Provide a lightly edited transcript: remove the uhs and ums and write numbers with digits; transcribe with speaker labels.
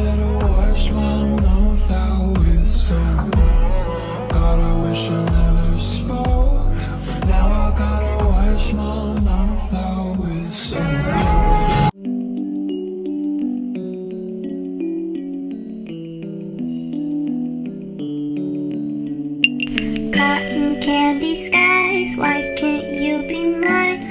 Speaker 1: better wash my mouth out with soap. God, I wish I never spoke. Now I gotta wash my mouth out with soap.
Speaker 2: Cotton candy skies, why can't you be mine?